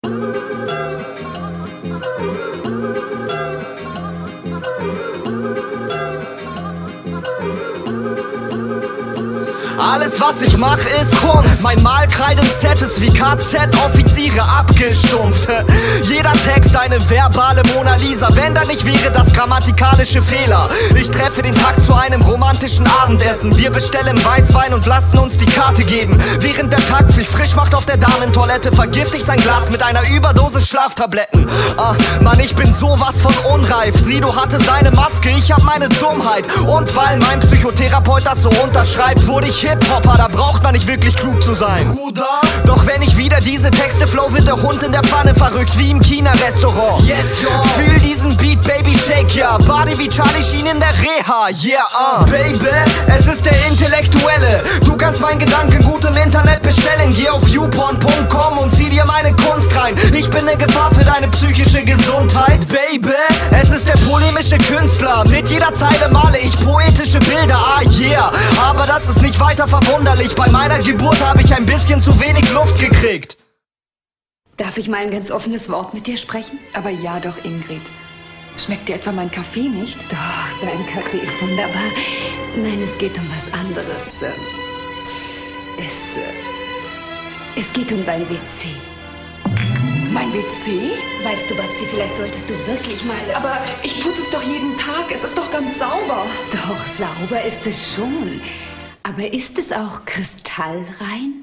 Alles was ich mach ist Kunst. Mein Malkreiden-Set ist wie KZ-Offiziere abgestumpft. Jeder Text eine verbale Mona Lisa, wenn da nicht wäre das grammatikalische Fehler. Ich treffe den Tag zu einem romantischen Abendessen. Wir bestellen Weißwein und lassen uns die Karte geben. Während der Takt sich frisch macht auf der Damentoilette, vergifte ich sein Glas mit einer Überdosis Schlaftabletten. Mann, ich bin sowas von unreif. Sido hatte seine Maske, ich hab meine Dummheit. Und weil mein Psychotherapeut das so unterschreibt, wurde ich Hip-Hopper, da braucht man nicht wirklich klug zu sein. Bruder. Doch wenn ich wieder diese Texte flow, wird der Hund in der Pfanne verrückt, wie im China-Restaurant. Yes, yo. Fühl diesen Beat, Baby, shake, ja. Body wie Charlie Sheen in der Reha, yeah, Baby, es ist der Intellektuelle. Du kannst meinen Gedanken gut im Internet bestellen. Geh auf youporn.com und zieh dir meine Kunst rein. Ich bin eine Gefahr für deine psychische Gesundheit. Baby, es ist der polemische Künstler. Mit jeder Zeile male ich poetische Bilder, yeah. Aber das ist nicht weiter verwunderlich. Bei meiner Geburt habe ich ein bisschen zu wenig Luft gekriegt. Darf ich mal ein ganz offenes Wort mit dir sprechen? Aber ja doch, Ingrid. Schmeckt dir etwa mein Kaffee nicht? Doch, dein Kaffee ist wunderbar. Nein, es geht um was anderes. Es geht um dein WC. Mein WC? Weißt du, Babsi, vielleicht solltest du wirklich mal... Aber ich putze es doch jeden Tag. Es ist doch ganz sauber. Doch, sauber ist es schon. Aber ist es auch kristallrein?